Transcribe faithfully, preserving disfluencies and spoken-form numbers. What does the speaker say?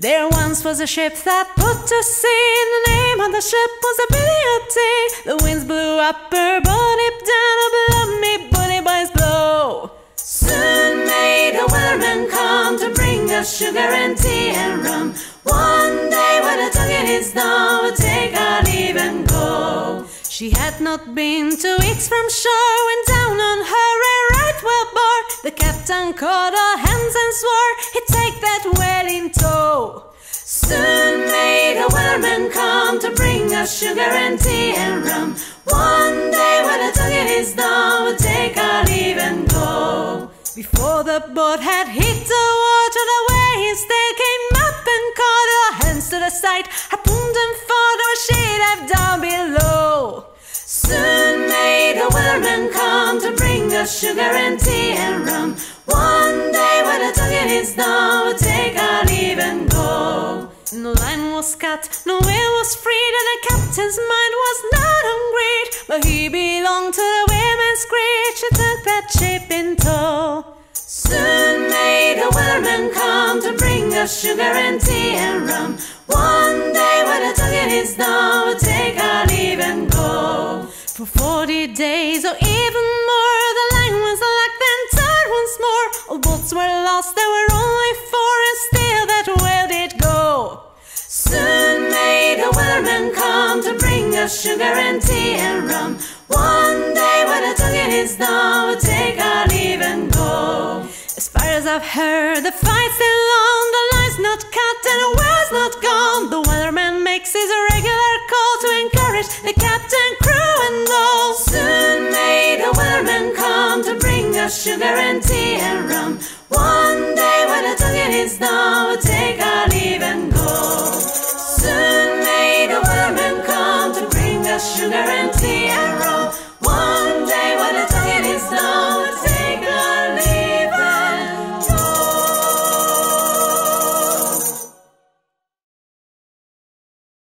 There once was a ship that put to sea. The name of the ship was a Billy O T. The winds blew up her body down. Oh, blow me, bully boys, blow. Soon may the weatherman come to bring us sugar and tea and rum. One day when a tug in his thumb would take our leave and go. She had not been two weeks from shore when down on her a right whale bore. The captain caught all hands and swore he'd take that whale in tow. Soon may the weatherman come to bring us sugar and tea and rum. One day when a tug in his thumb would take our leave and go. Before the boat had hit the water, the waves they came up and caught our hands to the side, harpooned and fought, or she'd have down below. Soon may the weatherman come to bring us sugar and tea and rum. One day when a tug in his thumb would take our leave and go. No line was cut, no whale was freed, and the captain's mind was not on greed, but he belonged to the women's creed. She took that ship in tow. Soon may the weatherman come to bring us sugar and tea and rum. One day when a tug in his thumb would take our leave and go. For forty days or even more, the line was locked and tied once more. All boats were lost, there were only four, and still that whale did go. Soon may the weatherman come to bring us sugar and tea and rum. One day when a tug in his thumb would take our leave and go. As far as I've heard, the fight's still on, the line's not cut and the whale's not gone. The weatherman makes his regular call to encourage the captain, crew and all. Soon may the weatherman come to bring us sugar and tea and rum. One day when a tug in his thumb would